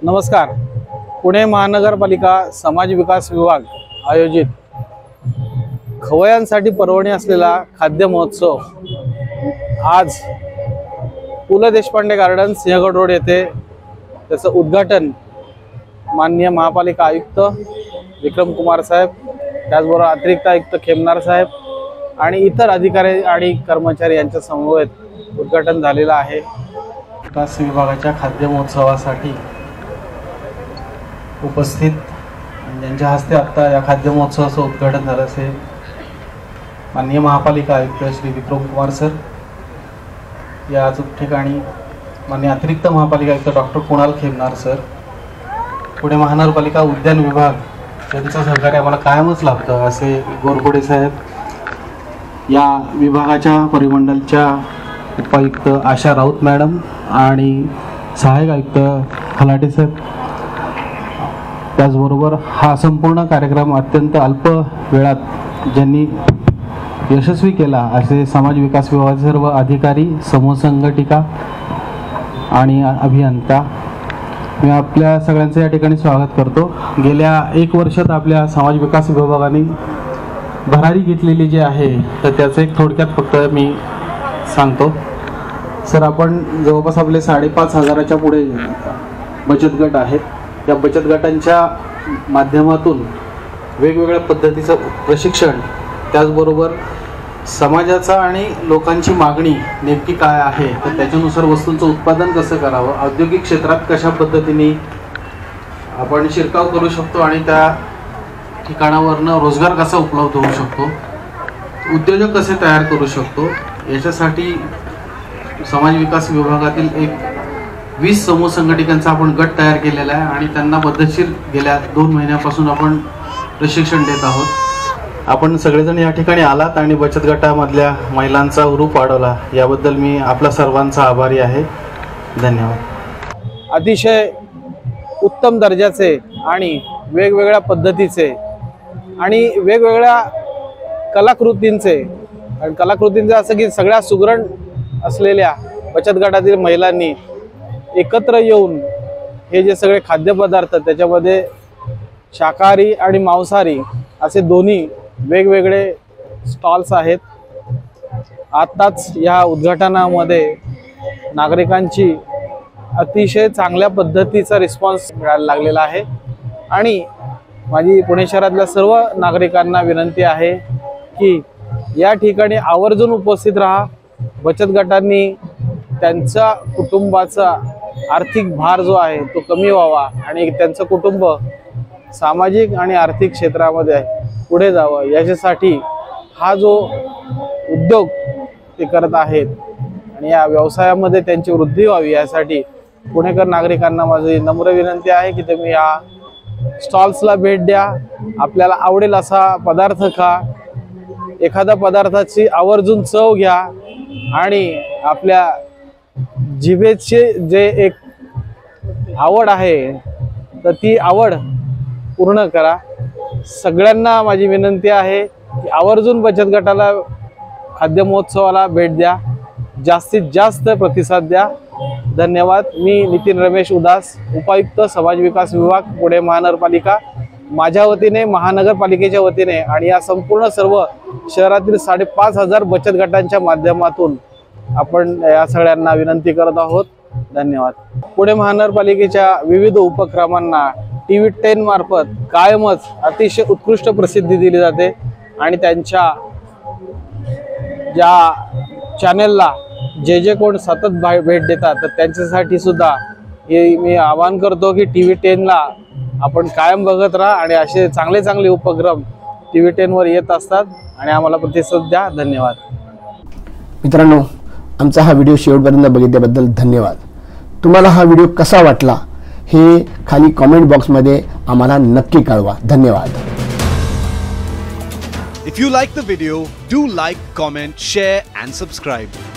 नमस्कार. पुणे महानगरपालिका समाज विकास विभाग आयोजित खवय्यांसाठी पर्वणी असलेला खाद्य महोत्सव आज पु ल देशपांडे गार्डन सिंहगड रोड येथे त्याचं उद्घाटन माननीय महापालिका आयुक्त विक्रम कुमार साहेब, त्याचबरोबर अतिरिक्त आयुक्त खेमनार साहेब आणि इतर अधिकारी आणि कर्मचारी यांच्या समवेत उद्घाटन झालेलं आहे. विकास विभागाच्या खाद्य महोत्सवासाठी उपस्थित ज्यांच्या हस्ते आता या खाद्य महोत्सवाचं उद्घाटन झालं असे माननीय महापालिका आयुक्त श्री विक्रम कुमार सर, याच ठिकाणी माननीय अतिरिक्त महापालिका आयुक्त डॉक्टर कुणाल खेमनार सर, पुणे महानगरपालिका उद्यान विभाग यांचं सहकार्य आम्हाला कायमच लाभतं असे गोरगोडे साहेब, या विभागाच्या परिमंडलच्या उपायुक्त आशा राऊत मॅडम आणि सहाय्यक आयुक्त खलाटे सर, त्याचबरोबर हा संपूर्ण कार्यक्रम अत्यंत अल्प वेळात ज्यांनी यशस्वी केला असे समाज विकास विभागाचे सर्व अधिकारी, समूह संघटिका आणि अभियंता, मी आपल्या सगळ्यांचं या ठिकाणी स्वागत करतो. गेल्या 1 वर्षात आपल्या समाज विकास विभागाने भरारी घेतलेली जी आहे तर त्याचं एक थोडक्यात फक्त मी सांगतो. सर, आपण जवळपास आपले 5,500च्या पुढे बचत गट आहेत. या बचत गटांच्या माध्यमातून वेगवेगळ्या पद्धतीचं प्रशिक्षण, त्याचबरोबर समाजाचा आणि लोकांची मागणी नेमकी काय आहे तर त्याच्यानुसार वस्तूंचं उत्पादन कसं करावं, औद्योगिक क्षेत्रात कशा पद्धतीने आपण शिरकाव करू शकतो आणि त्या ठिकाणावरनं रोजगार कसा उपलब्ध होऊ शकतो, उद्योजक कसे तयार करू शकतो, याच्यासाठी समाज विकास विभागातील एक 20 समूह संघटकांचा आपण गट तयार केलेला आहे आणि त्यांना पद्धतशीर गेल्या 2 महिन्यापासून आपण प्रशिक्षण देत आहोत. आपण सगळेजण या ठिकाणी आलात आणि बचत गटामधल्या महिलांचा उरूप वाढवला, याबद्दल मी आपल्या सर्वांचा आभारी आहे. धन्यवाद. अतिशय उत्तम दर्जाचे आणि वेगवेगळ्या पद्धतीचे आणि वेगवेगळ्या कलाकृतींचे आणि कलाकृतींचे असं की सगळ्या सुगरण असलेल्या बचत गटातील महिलांनी एकत्र येऊन हे जे सगळे खाद्यपदार्थ त्याच्यामध्ये शाकाहारी आणि मांसाहारी असे दोन्ही वेगवेगळे स्टॉल्स आहेत. आत्ताच या उद्घाटनामध्ये नागरिकांची अतिशय चांगल्या पद्धतीचा रिस्पॉन्स मिळायला लागलेला आहे आणि माझी पुणे शहरातल्या सर्व नागरिकांना विनंती आहे की या ठिकाणी आवर्जून उपस्थित राहा. बचत गटांनी त्यांच्या कुटुंबाचा आर्थिक भार जो आहे तो कमी व्हावा आणि त्यांचं कुटुंब सामाजिक आणि आर्थिक क्षेत्रामध्ये पुढे जावं, याच्यासाठी हा जो उद्योग ते करत आहेत आणि या व्यवसायामध्ये त्यांची वृद्धी व्हावी यासाठी पुणेकर नागरिकांना माझी नम्र विनंती आहे की तुम्ही या स्टॉल्सला भेट द्या. आपल्याला आवडेल असा पदार्थ खा, एखाद्या पदार्थाची आवर्जून चव घ्या आणि आपल्या जिभेचे जे एक आवड आहे तर ती आवड पूर्ण करा. सगळ्यांना माझी विनंती आहे की आवर्जून बचत गटाला खाद्य महोत्सवाला भेट द्या, जास्तीत जास्त प्रतिसाद द्या. धन्यवाद. मी नितीन रमेश उदास, उपायुक्त समाज विकास विभाग पुणे महानगरपालिका, माझ्या वतीने, महानगरपालिकेच्या वतीने आणि या संपूर्ण सर्व शहरातील 5,500 बचत गटांच्या माध्यमातून आपण या सगळ्यांना विनंती करत आहोत. धन्यवाद. पुणे महानगरपालिकेच्या विविध उपक्रमांना TV 10 मार्फत कायमच अतिशय उत्कृष्ट प्रसिद्धी दिली जाते आणि त्यांच्या ज्या चॅनेलला जे कोण सतत भेट देतात तर त्यांच्यासाठी सुद्धा हे मी आवाहन करतो की TV 10ला आपण कायम बघत राहा आणि असे चांगले उपक्रम TV 10 वर येत असतात आणि आम्हाला प्रतिसाद द्या. धन्यवाद. मित्रांनो, आमचा हा व्हिडिओ शेवटपर्यंत बघितल्याबद्दल धन्यवाद. तुम्हाला हा व्हिडिओ कसा वाटला हे खाली कमेंट बॉक्समध्ये आम्हाला नक्की कळवा. धन्यवाद. If you like the video, do like, comment, share and subscribe.